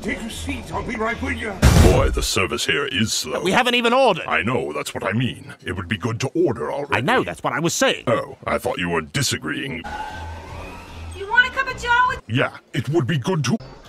Take a seat, I'll be right with you. Boy, the service here is slow. We haven't even ordered. I know, that's what I mean. It would be good to order already. I know, that's what I was saying. Oh, I thought you were disagreeing. You want a cup of joe? Yeah, it would be good to...